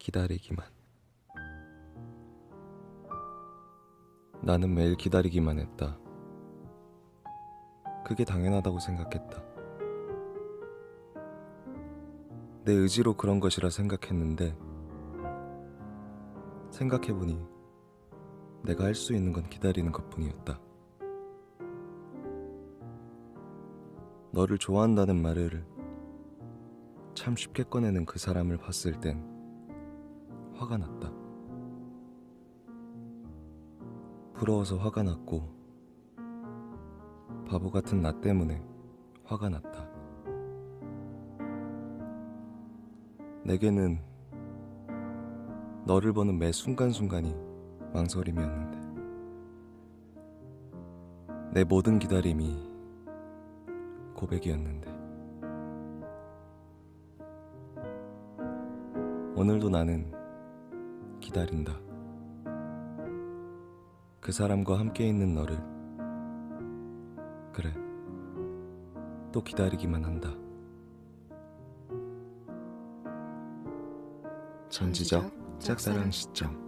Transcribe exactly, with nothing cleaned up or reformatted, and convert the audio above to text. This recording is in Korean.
기다리기만. 나는 매일 기다리기만 했다. 그게 당연하다고 생각했다. 내 의지로 그런 것이라 생각했는데 생각해보니 내가 할 수 있는 건 기다리는 것뿐이었다. 너를 좋아한다는 말을 참 쉽게 꺼내는 그 사람을 봤을 땐 화가 났다. 부러워서 화가 났고 바보 같은 나 때문에 화가 났다. 내게는 너를 보는 매 순간순간이 망설임이었는데 내 모든 기다림이 고백이었는데 오늘도 나는 기다린다. 그 사람과 함께 있는 너를. 그래, 또 기다리기만 한다. 전지적 짝사랑 시점.